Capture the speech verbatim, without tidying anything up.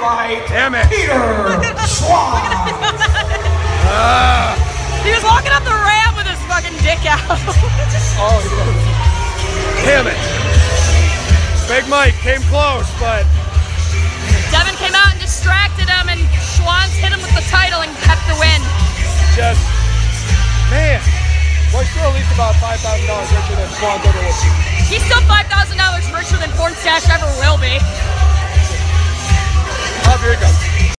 right, Damn it. Peter Schwan. Uh, He was walking up the ramp with his fucking dick out. oh, damn it. Big Mike came close, but Devin came out and distracted him, and Schwanz hit him with the title and kept the win. just, man. We're still at least about five thousand dollars richer than Swan's ever was. He's still five thousand dollars richer than Pornstache ever will be. Oh, here he comes.